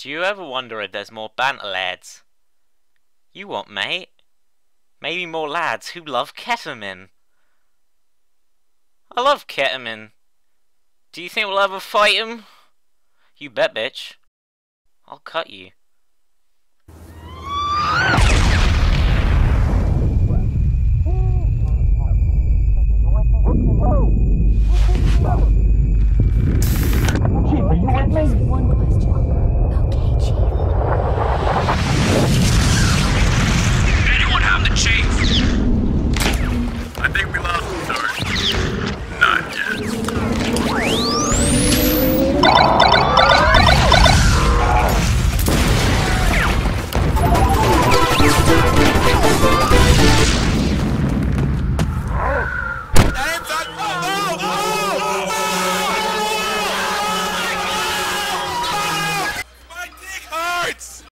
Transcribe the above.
Do you ever wonder if there's more banter lads? You what, mate? Maybe more lads who love ketamine. I love ketamine. Do you think we'll ever fight him? You bet, bitch. I'll cut you. Chief, are you with me?